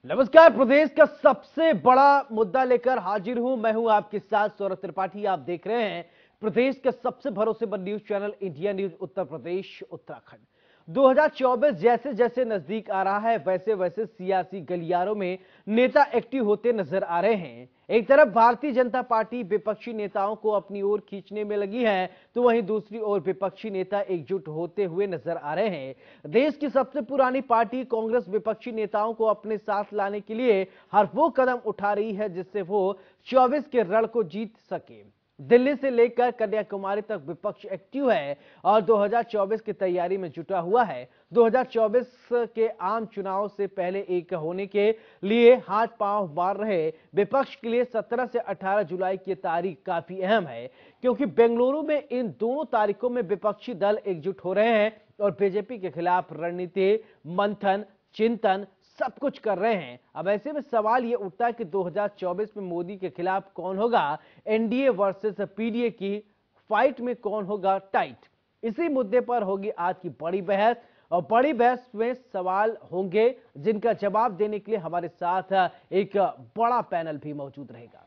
नमस्कार। प्रदेश का सबसे बड़ा मुद्दा लेकर हाजिर हूं। मैं हूं आपके साथ सौरभ त्रिपाठी। आप देख रहे हैं प्रदेश का सबसे भरोसेमंद news channel India news Uttar Pradesh Uttarakhand. 2024 जैसे जैसे नजदीक आ रहा है वैसे वैसे सियासी गलियारों में नेता एक्टिव होते नजर आ रहे हैं। एक तरफ भारतीय जनता पार्टी विपक्षी नेताओं को अपनी ओर खींचने में लगी है, तो वहीं दूसरी ओर विपक्षी नेता एकजुट होते हुए नजर आ रहे हैं। देश की सबसे पुरानी पार्टी कांग्रेस विपक्षी नेताओं को अपने साथ लाने के लिए हर वो कदम उठा रही है जिससे वो 24 के रण को जीत सके। दिल्ली से लेकर कन्याकुमारी तक विपक्ष एक्टिव है और 2024 की तैयारी में जुटा हुआ है। 2024 के आम चुनाव से पहले एक होने के लिए हाथ पांव मार रहे विपक्ष के लिए 17 से 18 जुलाई की तारीख काफी अहम है, क्योंकि बेंगलुरु में इन दोनों तारीखों में विपक्षी दल एकजुट हो रहे हैं और बीजेपी के खिलाफ रणनीति, मंथन, चिंतन सब कुछ कर रहे हैं। अब ऐसे में सवाल यह उठता है कि 2024 में मोदी के खिलाफ कौन होगा, एनडीए वर्सेस पीडीए की फाइट में कौन होगा टाइट। इसी मुद्दे पर होगी आज की बड़ी बहस और बड़ी बहस में सवाल होंगे जिनका जवाब देने के लिए हमारे साथ एक बड़ा पैनल भी मौजूद रहेगा।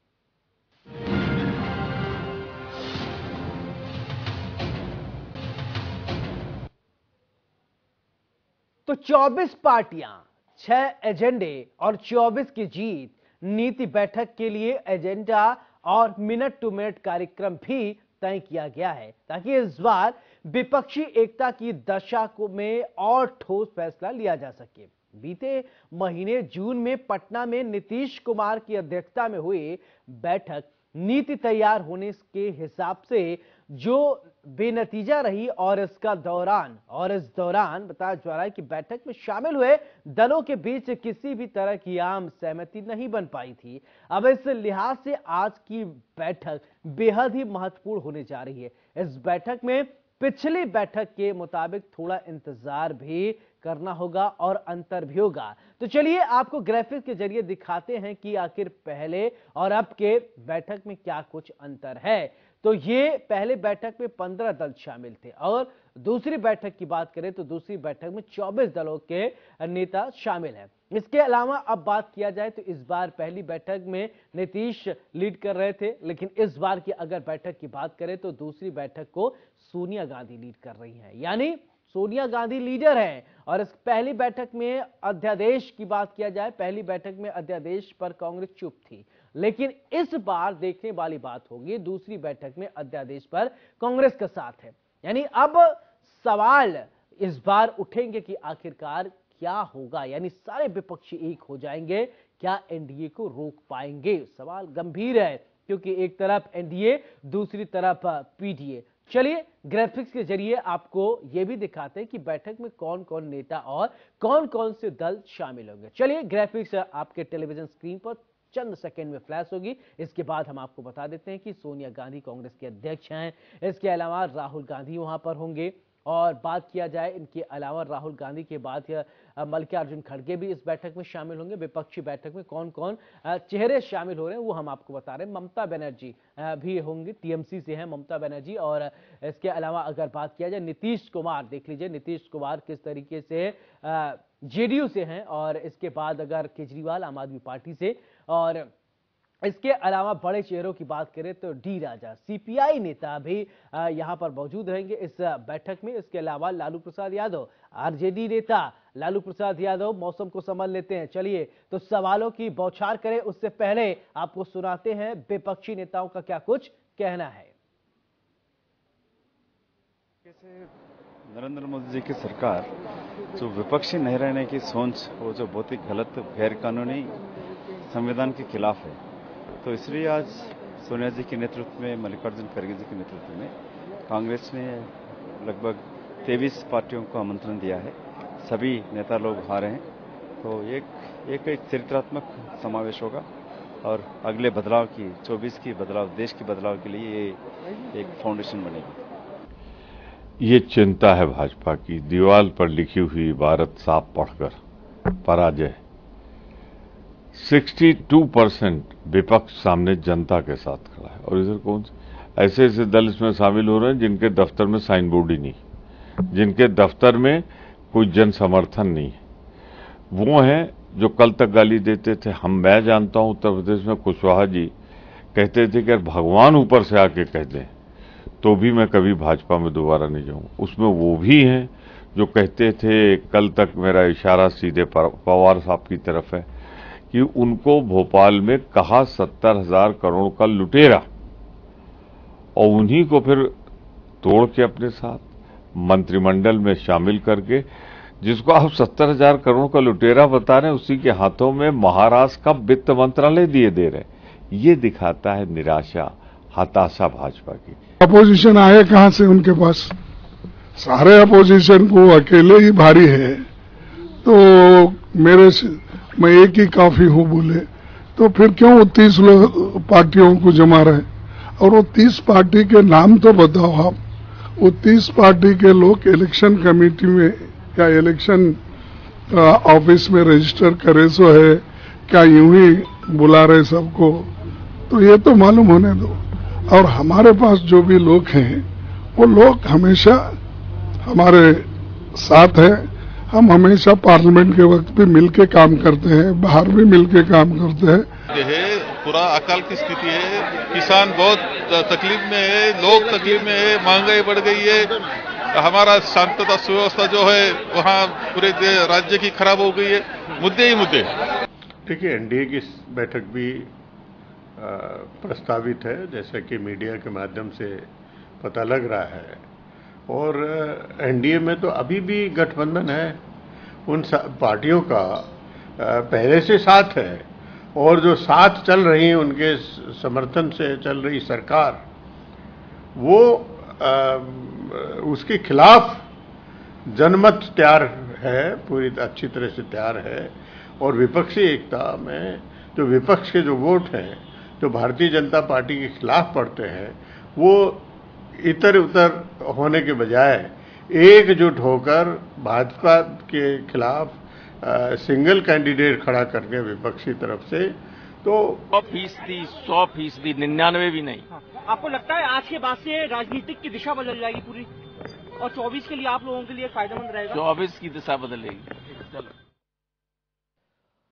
तो 24 पार्टियां, 6 एजेंडे और 24 की जीत। नीति बैठक के लिए एजेंडा और मिनट टू मिनट कार्यक्रम भी तय किया गया है ताकि इस बार विपक्षी एकता की दशा को में और ठोस फैसला लिया जा सके। बीते महीने जून में पटना में नीतीश कुमार की अध्यक्षता में हुई बैठक नीति तैयार होने के हिसाब से जो बेनतीजा रही और इस दौरान बताया जा रहा है कि बैठक में शामिल हुए दलों के बीच किसी भी तरह की आम सहमति नहीं बन पाई थी। अब इस लिहाज से आज की बैठक बेहद ही महत्वपूर्ण होने जा रही है। इस बैठक में पिछली बैठक के मुताबिक थोड़ा इंतजार भी करना होगा और अंतर भी होगा। तो चलिए आपको ग्राफिक्स के जरिए दिखाते हैं कि आखिर पहले और अब के बैठक में क्या कुछ अंतर है। तो ये पहले बैठक में 15 दल शामिल थे और दूसरी बैठक की बात करें तो दूसरी बैठक में 24 दलों के नेता शामिल हैं। इसके अलावा अब बात किया जाए तो इस बार पहली बैठक में नीतीश लीड कर रहे थे, लेकिन इस बार की अगर बैठक की बात करें तो दूसरी बैठक को सोनिया गांधी लीड कर रही हैं, यानी सोनिया गांधी लीडर हैं। और इस पहली बैठक में अध्यादेश की बात किया जाए, पहली बैठक में अध्यादेश पर कांग्रेस चुप थी, लेकिन इस बार देखने वाली बात होगी दूसरी बैठक में अध्यादेश पर कांग्रेस का साथ है। यानी अब सवाल इस बार उठेंगे कि आखिरकार क्या होगा, यानी सारे विपक्षी एक हो जाएंगे, क्या एनडीए को रोक पाएंगे। सवाल गंभीर है क्योंकि एक तरफ एनडीए दूसरी तरफ पीडीए। चलिए ग्राफिक्स के जरिए आपको यह भी दिखाते हैं कि बैठक में कौन कौन नेता और कौन कौन से दल शामिल होंगे। चलिए ग्राफिक्स आपके टेलीविजन स्क्रीन पर चंद सेकंड में फ्लैश होगी। इसके बाद हम आपको बता देते हैं कि सोनिया गांधी कांग्रेस के अध्यक्ष हैं, इसके अलावा राहुल गांधी वहां पर होंगे। और बात किया जाए इनके अलावा राहुल गांधी के बाद मल्लिकार्जुन खड़गे भी इस बैठक में शामिल होंगे। विपक्षी बैठक में कौन कौन चेहरे शामिल हो रहे हैं वो हम आपको बता रहे हैं। ममता बनर्जी भी होंगी, टीएमसी से हैं ममता बनर्जी। और इसके अलावा अगर बात किया जाए नीतीश कुमार, देख लीजिए नीतीश कुमार किस तरीके से जेडीयू से हैं। और इसके बाद अगर केजरीवाल आम आदमी पार्टी से, और इसके अलावा बड़े चेहरों की बात करें तो डी राजा सीपीआई नेता भी यहां पर मौजूद रहेंगे इस बैठक में। इसके अलावा लालू प्रसाद यादव आरजेडी नेता लालू प्रसाद यादव मौसम को संभाल लेते हैं। चलिए तो सवालों की बौछार करें उससे पहले आपको सुनाते हैं विपक्षी नेताओं का क्या कुछ कहना है। नरेंद्र मोदी जी की सरकार जो विपक्षी नहीं रहने की सोच, वो जो बहुत ही गलत गैर कानूनी संविधान के खिलाफ है, तो इसलिए आज सोनिया जी के नेतृत्व में, मल्लिकार्जुन खड़गे जी के नेतृत्व में कांग्रेस ने लगभग 23 पार्टियों को आमंत्रण दिया है। सभी नेता लोग आ रहे हैं, तो एक चरित्रात्मक समावेश होगा और अगले बदलाव की 24 की बदलाव, देश की बदलाव के लिए ये एक फाउंडेशन बनेगी। ये चिंता है भाजपा की, दीवार पर लिखी हुई इबारत साफ पढ़कर पराजय। 62% विपक्ष सामने जनता के साथ खड़ा है और इधर कौन ऐसे ऐसे दल इसमें शामिल हो रहे हैं जिनके दफ्तर में साइन बोर्ड ही नहीं, जिनके दफ्तर में कोई जन समर्थन नहीं है। वो हैं जो कल तक गाली देते थे, मैं जानता हूं उत्तर प्रदेश में कुशवाहा जी कहते थे कि अगर भगवान ऊपर से आके कह दें तो भी मैं कभी भाजपा में दोबारा नहीं जाऊं। उसमें वो भी हैं जो कहते थे, कल तक मेरा इशारा सीधे पवार साहब की तरफ है कि उनको भोपाल में कहा 70,000 करोड़ का लुटेरा, और उन्हीं को फिर तोड़ के अपने साथ मंत्रिमंडल में शामिल करके, जिसको आप 70,000 करोड़ का लुटेरा बता रहे हैं, उसी के हाथों में महाराष्ट्र का वित्त मंत्रालय दिए दे रहे। ये दिखाता है निराशा, हताशा भाजपा की। अपोजिशन आए कहां से उनके पास? सारे अपोजिशन को अकेले ही भारी है। तो मैं एक ही काफी हूं बोले तो फिर क्यों 30 पार्टियों को जमा रहे? और वो 30 पार्टी के नाम तो बताओ आप। वो 30 पार्टी के लोग इलेक्शन कमेटी में या इलेक्शन ऑफिस में रजिस्टर करे सो है क्या यूं ही बुला रहे सबको? तो ये तो मालूम होने दो। और हमारे पास जो भी लोग हैं वो लोग हमेशा हमारे साथ हैं। हम हमेशा पार्लियामेंट के वक्त भी मिलके काम करते हैं, बाहर भी मिलके काम करते हैं। पूरा अकाल की स्थिति है, किसान बहुत तकलीफ में है, लोग तकलीफ में है, महंगाई बढ़ गई है, हमारा शांतता सुव्यवस्था जो है वहाँ पूरे राज्य की खराब हो गई है। मुद्दे ही मुद्दे। देखिए, एनडीए की बैठक भी प्रस्तावित है, जैसा कि मीडिया के माध्यम से पता लग रहा है। और एनडीए में तो अभी भी गठबंधन है, उन पार्टियों का पहले से साथ है, और जो साथ चल रही है उनके समर्थन से चल रही सरकार, वो उसके खिलाफ जनमत तैयार है, पूरी अच्छी तरह से तैयार है। और विपक्षी एकता में जो विपक्ष के जो वोट हैं, जो भारतीय जनता पार्टी के खिलाफ पड़ते हैं, वो इधर उधर होने के बजाय एकजुट होकर भाजपा के खिलाफ सिंगल कैंडिडेट खड़ा करके विपक्षी तरफ से, तो 100%, 99 भी नहीं। आपको लगता है आज के बाद से राजनीतिक की दिशा बदल जाएगी पूरी, और 24 के लिए आप लोगों के लिए फायदेमंद रहेगा? 24 की दिशा बदलेगी। चलो।